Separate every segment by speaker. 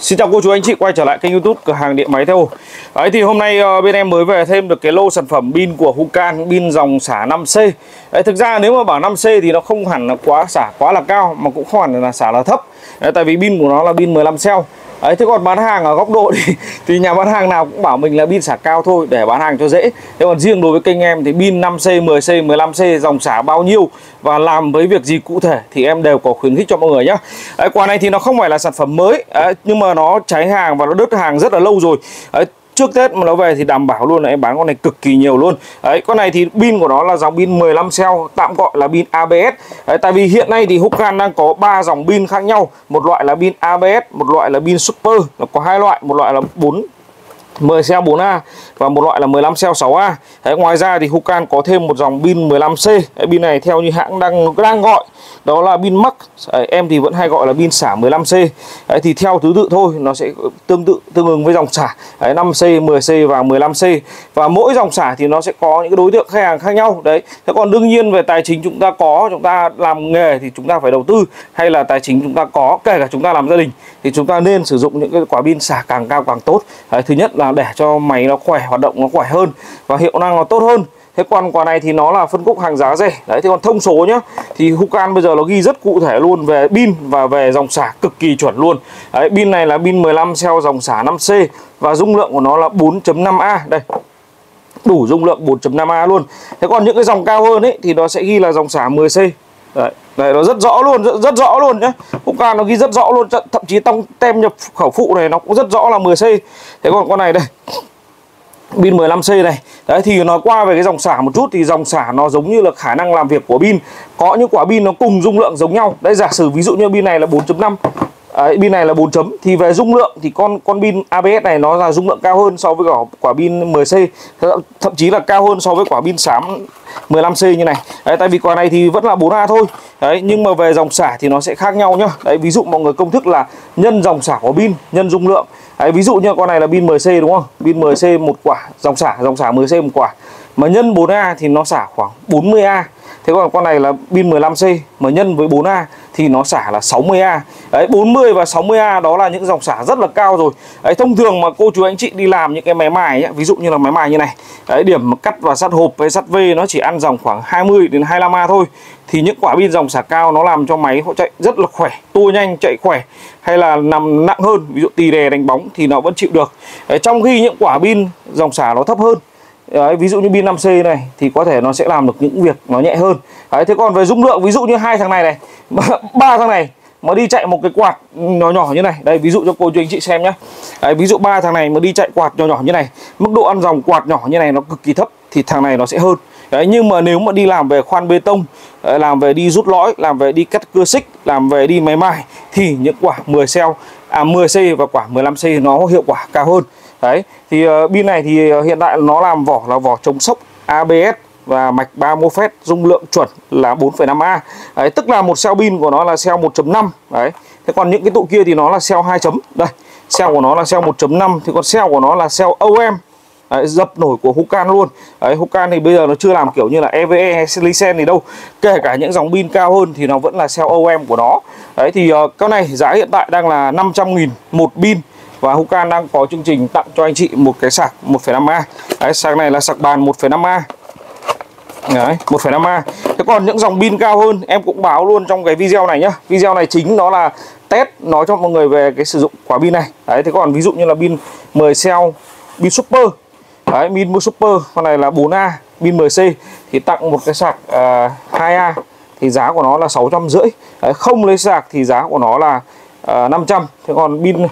Speaker 1: Xin chào cô chú anh chị quay trở lại kênh YouTube cửa hàng điện máy theo. Đấy thì hôm nay bên em mới về thêm được cái lô sản phẩm pin của Hucan, pin dòng xả 5C. Đấy, thực ra nếu mà bảo 5C thì nó không hẳn là xả quá là cao mà cũng không hẳn là xả là thấp. Đấy, tại vì pin của nó là pin 15 cell. Đấy, thế còn bán hàng ở góc độ thì nhà bán hàng nào cũng bảo mình là pin xả cao thôi để bán hàng cho dễ. Thế còn riêng đối với kênh em thì pin 5C, 10C, 15C dòng xả bao nhiêu và làm với việc gì cụ thể thì em đều có khuyến khích cho mọi người nhé. Đấy, quả này thì nó không phải là sản phẩm mới, nhưng mà nó cháy hàng và nó đứt hàng rất là lâu rồi. Đấy, trước Tết mà nó về thì đảm bảo luôn là em bán con này cực kỳ nhiều luôn. Đấy, con này thì pin của nó là dòng pin 15 cell, tạm gọi là pin ABS. Đấy, tại vì hiện nay thì Hucan đang có 3 dòng pin khác nhau. Một loại là pin ABS, một loại là pin Super, nó có hai loại, một loại là 10 cell 4A và một loại là 15 cell 6A. Đấy, ngoài ra thì Hucan có thêm một dòng pin 15C. Đấy, pin này theo như hãng đang gọi đó là pin Max. Đấy, em thì vẫn hay gọi là pin xả 15C. Đấy, thì theo thứ tự thôi, nó sẽ tương ứng với dòng xả. Đấy, 5C, 10C và 15C. Và mỗi dòng xả thì nó sẽ có những cái đối tượng khách hàng khác nhau. Đấy, thế còn đương nhiên về tài chính chúng ta làm nghề thì chúng ta phải đầu tư, hay là tài chính chúng ta có, kể cả chúng ta làm gia đình thì chúng ta nên sử dụng những cái quả pin xả càng cao càng tốt. Đấy, thứ nhất là để cho máy nó khỏe, hoạt động nó khỏe hơn và hiệu năng nó tốt hơn. Thế còn quả này thì nó là phân khúc hàng giá rẻ. Đấy, thế còn thông số nhá, thì Hucan bây giờ nó ghi rất cụ thể luôn về pin và về dòng xả cực kỳ chuẩn luôn. Đấy, pin này là pin 15 cell dòng xả 5C và dung lượng của nó là 4.5A. Đây, đủ dung lượng 4.5A luôn. Thế còn những cái dòng cao hơn ấy thì nó sẽ ghi là dòng xả 10C. Đấy, đây nó rất rõ luôn, rất rõ luôn nhé. Hucan nó ghi rất rõ luôn, thậm chí tem nhập khẩu phụ này nó cũng rất rõ là 10C. Thế còn con này đây, pin 15C này. Đấy, thì nói qua về cái dòng xả một chút thì dòng xả nó giống như là khả năng làm việc của pin. Có những quả pin nó cùng dung lượng giống nhau. Đấy, giả sử ví dụ như pin này là 4.5, pin này là 4 chấm, thì về dung lượng thì con pin ABS này nó là dung lượng cao hơn so với quả pin 10C, thậm chí là cao hơn so với quả pin xám 15C như này. Đấy, tại vì quả này thì vẫn là 4A thôi. Đấy, nhưng mà về dòng xả thì nó sẽ khác nhau nhá. Đấy, ví dụ mọi người công thức là nhân dòng xả của pin nhân dung lượng. Đấy, ví dụ như con này là pin 10C đúng không? Pin 10C một quả, dòng xả 10C một quả. Mà nhân 4A thì nó xả khoảng 40A. Thế còn con này là pin 15C mà nhân với 4A thì nó xả là 60A. Đấy, 40 và 60A đó là những dòng xả rất là cao rồi. Đấy, thông thường mà cô chú anh chị đi làm những cái máy mài ấy, ví dụ như là máy mài như này. Đấy, điểm cắt và sắt hộp với sắt V nó chỉ ăn dòng khoảng 20 đến 25A thôi. Thì những quả pin dòng xả cao nó làm cho máy họ chạy rất là khỏe, tua nhanh, chạy khỏe, hay là nằm nặng hơn, ví dụ tì đè đánh bóng thì nó vẫn chịu được. Đấy, trong khi những quả pin dòng xả nó thấp hơn, đấy, ví dụ như pin 5C này thì có thể nó sẽ làm được những việc nó nhẹ hơn. Đấy, thế còn về dung lượng, ví dụ như hai thằng này ba thằng này mà đi chạy một cái quạt nhỏ nhỏ như này, đây ví dụ cho cô chú anh chị xem nhé. Đấy, ví dụ ba thằng này mà đi chạy quạt nhỏ nhỏ như này, mức độ ăn dòng quạt nhỏ như này nó cực kỳ thấp thì thằng này nó sẽ hơn. Đấy, nhưng mà nếu mà đi làm về khoan bê tông, làm về đi rút lõi, làm về đi cắt cưa xích, làm về đi máy mài thì những quả 10C và quả 15C nó hiệu quả cao hơn. Đấy, thì pin này thì hiện tại nó làm vỏ là vỏ chống sốc ABS và mạch 3 MOSFET, dung lượng chuẩn là 4,5A. Đấy, tức là một cell pin của nó là cell 1.5. Đấy, thế còn những cái tụ kia thì nó là cell 2 chấm. Đây, cell của nó là cell 1.5, thì còn cell của nó là cell OEM. Đấy, dập nổi của Hucan luôn. Đấy, Hucan thì bây giờ nó chưa làm kiểu như là EVE hay Silicen gì đâu. Kể cả những dòng pin cao hơn thì nó vẫn là cell OEM của nó. Đấy, thì cái này giá hiện tại đang là 500.000 một pin. Và Hucan đang có chương trình tặng cho anh chị một cái sạc 1,5A. Đấy, sạc này là sạc bàn 1,5A. Đấy, 1,5A. Thế còn những dòng pin cao hơn em cũng báo luôn trong cái video này nhá. Video này chính nó là test nói cho mọi người về cái sử dụng quả pin này. Đấy, thế còn ví dụ như là pin 10 cell, pin Super. Đấy, pin Super, con này là 4A, pin 10C thì tặng một cái sạc 2A thì giá của nó là 650. Đấy, không lấy sạc thì giá của nó là 500. Thế còn pin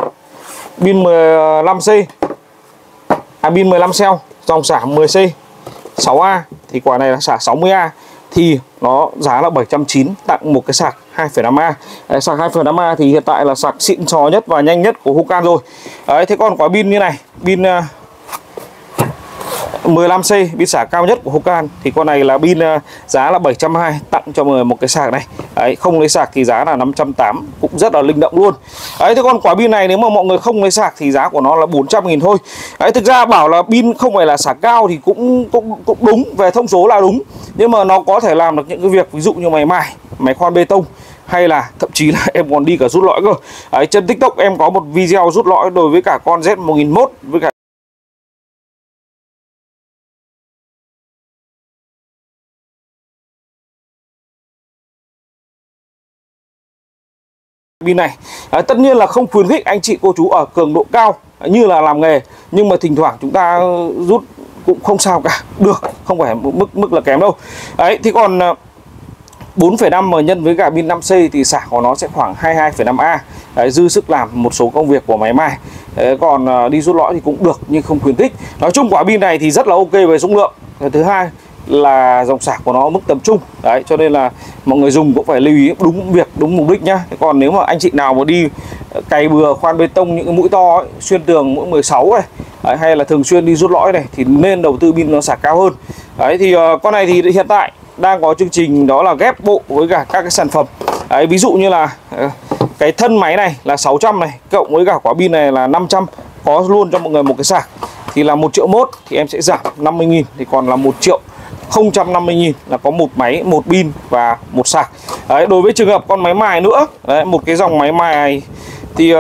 Speaker 1: 15C, pin 15 cell dòng xả 10C 6A thì quả này là sạc 60A thì nó giá là 790, tặng một cái sạc 2,5A. Đấy, sạc 2,5A thì hiện tại là sạc xịn sò nhất và nhanh nhất của Hucan rồi. Đấy, thế còn quả pin như này, pin 15C, pin xả cao nhất của Hucan thì con này là pin giá là 720, tặng cho mọi người một cái sạc này. Đấy, không lấy sạc thì giá là 580, cũng rất là linh động luôn. Đấy, thế còn quả pin này nếu mà mọi người không lấy sạc thì giá của nó là 400.000 thôi. Đấy, thực ra bảo là pin không phải là xả cao thì cũng đúng, về thông số là đúng, nhưng mà nó có thể làm được những cái việc ví dụ như máy mài, máy khoan bê tông, hay là thậm chí là em còn đi cả rút lõi cơ. Đấy, trên TikTok em có một video rút lõi đối với cả con Z1001 với cả pin này. Tất nhiên là không khuyến khích anh chị cô chú ở cường độ cao như là làm nghề, nhưng mà thỉnh thoảng chúng ta rút cũng không sao cả, được, không phải mức là kém đâu. Đấy, thì còn 4,5 mà nhân với cả pin 5C thì xả của nó sẽ khoảng 22,5A. Đấy, dư sức làm một số công việc của máy mài. Đấy, còn đi rút lõi thì cũng được nhưng không khuyến khích. Nói chung quả pin này thì rất là ok về dung lượng. Thứ hai là dòng sạc của nó mức tầm trung. Đấy, cho nên là mọi người dùng cũng phải lưu ý đúng việc, đúng mục đích nhá. Còn nếu mà anh chị nào mà đi cày bừa khoan bê tông những cái mũi to ấy, xuyên tường mũi 16 này, đấy, hay là thường xuyên đi rút lõi này thì nên đầu tư pin nó sạc cao hơn. Đấy, thì con này thì hiện tại đang có chương trình đó là ghép bộ với cả các cái sản phẩm. Đấy, ví dụ như là cái thân máy này là 600 này, cộng với cả quả pin này là 500, có luôn cho mọi người một cái sạc thì là 1 triệu mốt, thì em sẽ giảm 50.000 thì còn là 1.050.000 là có một máy, một pin và một sạc. Đấy, đối với trường hợp con máy mài nữa, đấy, một cái dòng máy mài thì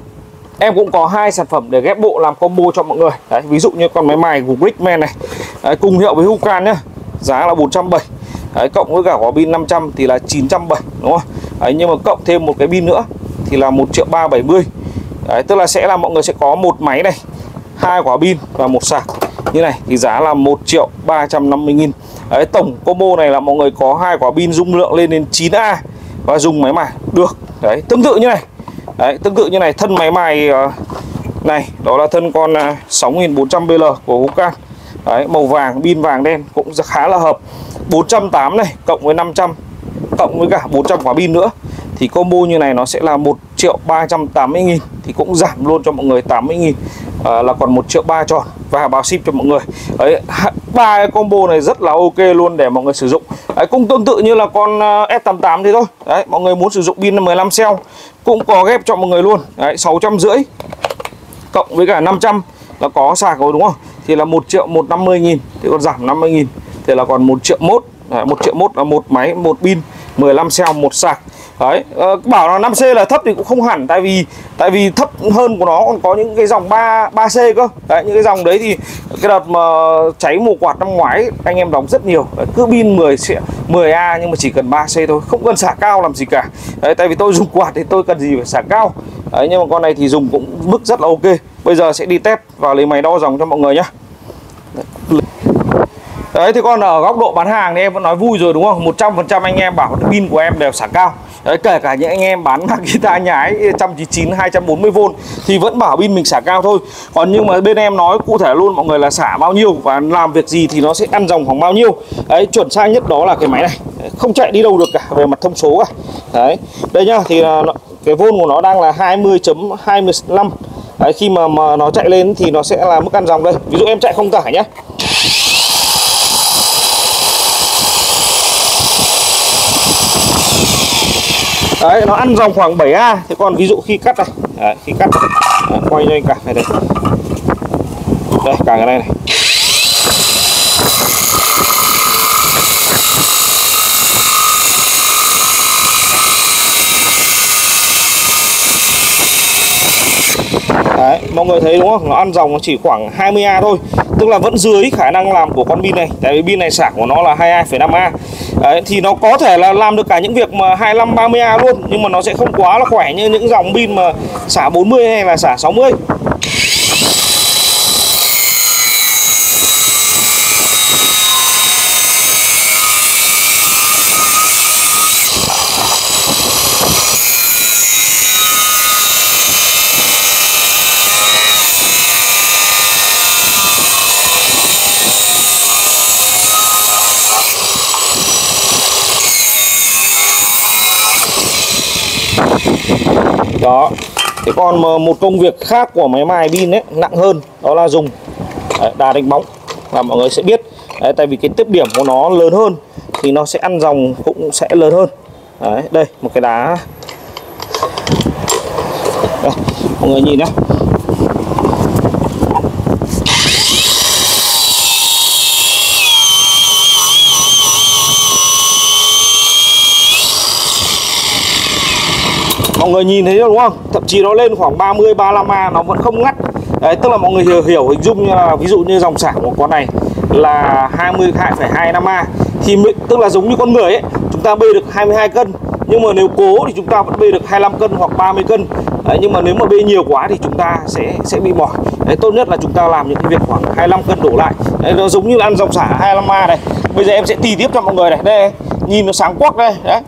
Speaker 1: em cũng có 2 sản phẩm để ghép bộ làm combo cho mọi người. Đấy, ví dụ như con máy mài của Brickman này, đấy, cùng hiệu với Hukan nhá, giá là 470. Đấy, cộng với cả quả pin 500 thì là 970, đúng không? Đấy, nhưng mà cộng thêm một cái pin nữa thì là 1.370.000. Đấy, tức là sẽ là mọi người sẽ có một máy này, 2 quả pin và một sạc như này thì giá là 1.350.000. Đấy, tổng combo này là mọi người có 2 quả pin dung lượng lên đến 9A và dùng máy mài được. Đấy, tương tự như này. Đấy, tương tự như này, thân máy mài này đó là thân con 6400BL của Hukan. Đấy, màu vàng, pin vàng đen cũng khá là hợp. 480 này cộng với 500 cộng với cả 400 quả pin nữa thì combo như này nó sẽ là 1.380.000 thì cũng giảm luôn cho mọi người 80.000, là còn 1.300.000 tròn và bao ship cho mọi người. Đấy, 3 cái combo này rất là ok luôn để mọi người sử dụng. Đấy, cũng tương tự như là con S88 thế thôi. Đấy, mọi người muốn sử dụng pin 15 cell cũng có ghép cho mọi người luôn. Đấy, 650 cộng với cả 500 là có sạc rồi đúng không? Thì là 1.150.000 thì còn giảm 50.000 thì là còn 1.100.000. 1.100.000 là một máy, một pin 15 cell, một sạc. Đấy, bảo là 5C là thấp thì cũng không hẳn, tại vì thấp hơn của nó còn có những cái dòng 3C cơ. Đấy, những cái dòng đấy thì cái đợt mà cháy mùa quạt năm ngoái anh em đóng rất nhiều. Đấy, cứ pin 10A nhưng mà chỉ cần 3C thôi, không cần sạc cao làm gì cả. Đấy, tại vì tôi dùng quạt thì tôi cần gì phải sạc cao. Đấy, nhưng mà con này thì dùng cũng mức rất là ok. Bây giờ sẽ đi test và lấy máy đo dòng cho mọi người nhé. Đấy, thì còn ở góc độ bán hàng thì em vẫn nói vui rồi đúng không? 100% anh em bảo pin của em đều sạc cao. Đấy, kể cả những anh em bán Makita nhái 199 240V thì vẫn bảo pin mình xả cao thôi. Còn nhưng mà bên em nói cụ thể luôn mọi người là xả bao nhiêu và làm việc gì thì nó sẽ ăn dòng khoảng bao nhiêu. Đấy, chuẩn xác nhất đó là cái máy này, không chạy đi đâu được cả về mặt thông số cả. Đấy, đây nhá, thì cái vôn của nó đang là 20.25. Đấy, khi mà nó chạy lên thì nó sẽ là mức ăn dòng đây. Ví dụ em chạy không tải nhé. Đấy, nó ăn dòng khoảng 7A. Thế còn ví dụ khi cắt này, đấy, khi cắt đấy, quay cho anh cả này đây. Đây, cả cái này này. Đấy, mọi người thấy đúng không? Nó ăn dòng nó chỉ khoảng 20A thôi. Tức là vẫn dưới khả năng làm của con pin này. Tại vì pin này sạc của nó là 22,5A. Đấy, thì nó có thể là làm được cả những việc mà 25-30A luôn. Nhưng mà nó sẽ không quá là khỏe như những dòng pin mà xả 40 hay là xả 60. Đó. Thế còn một công việc khác của máy mài pin ấy nặng hơn đó là dùng đà đánh bóng là mọi người sẽ biết. Đấy, tại vì cái tiếp điểm của nó lớn hơn thì nó sẽ ăn dòng cũng sẽ lớn hơn. Đấy, đây một cái đá. Đây, mọi người nhìn nhé. mọi người nhìn thấy đúng không, thậm chí nó lên khoảng 30 35A nó vẫn không ngắt. Đấy, tức là mọi người hiểu hình dung như là ví dụ như dòng xả của con này là 22,25A thì tức là giống như con người ấy, chúng ta bê được 22 cân, nhưng mà nếu cố thì chúng ta vẫn bê được 25 cân hoặc 30 cân. Đấy, nhưng mà nếu mà bê nhiều quá thì chúng ta sẽ bị mỏi. Đấy, tốt nhất là chúng ta làm những cái việc khoảng 25 cân đổ lại. Đấy, nó giống như ăn dòng xả 25A này. Bây giờ em sẽ tì tiếp cho mọi người này. Đây, nhìn nó sáng quắc đây. Đấy.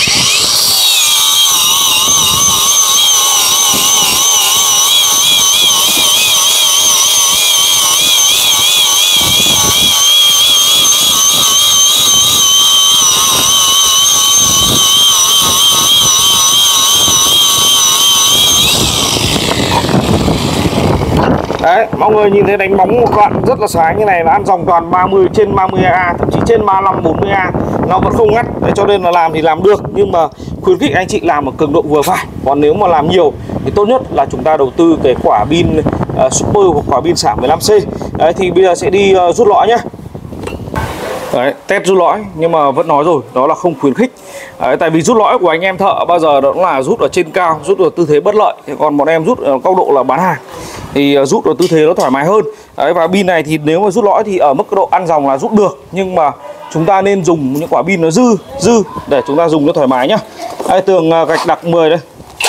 Speaker 1: Đấy, mọi người nhìn thấy đánh bóng một đoạn rất là sáng như này, nó ăn dòng toàn 30 trên 30A, thậm chí trên 35 40A nó vẫn không ngắt. Đấy, cho nên là làm thì làm được, nhưng mà khuyến khích anh chị làm ở cường độ vừa phải. Còn nếu mà làm nhiều thì tốt nhất là chúng ta đầu tư cái quả pin super hoặc quả pin xả 15C. Đấy, thì bây giờ sẽ đi rút lõi nhá. Đấy, test rút lõi, nhưng mà vẫn nói rồi, đó là không khuyến khích. Đấy, tại vì rút lõi của anh em thợ bao giờ đó cũng là rút ở trên cao, rút ở tư thế bất lợi. Thế còn bọn em rút ở góc độ là bán hàng thì rút ở tư thế nó thoải mái hơn. Đấy, và pin này thì nếu mà rút lõi thì ở mức độ ăn dòng là rút được, nhưng mà chúng ta nên dùng những quả pin nó dư để chúng ta dùng nó thoải mái nhá. Đây, tường gạch đặc 10 đây.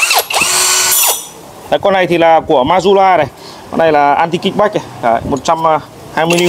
Speaker 1: Đấy, con này thì là của Mazula này, con này là anti kickback này. Đấy, 120N.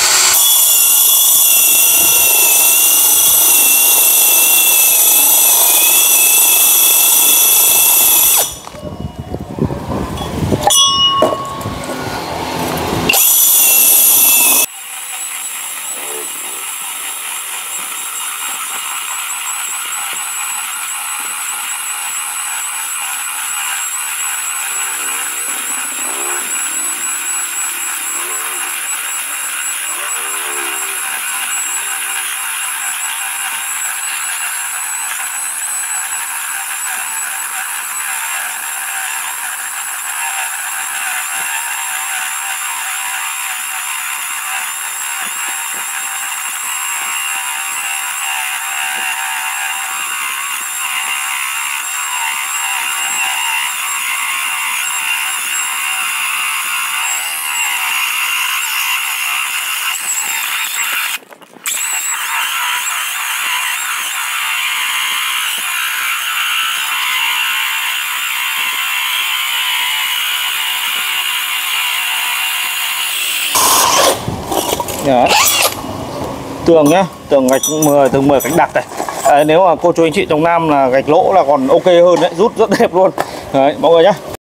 Speaker 1: Đấy. Tường nhá, tường gạch 10, tường 10 gạch đặc này. Đấy, nếu mà cô chú anh chị trong Nam là gạch lỗ là còn ok hơn đấy, rút rất đẹp luôn. Đấy, mọi người nhá.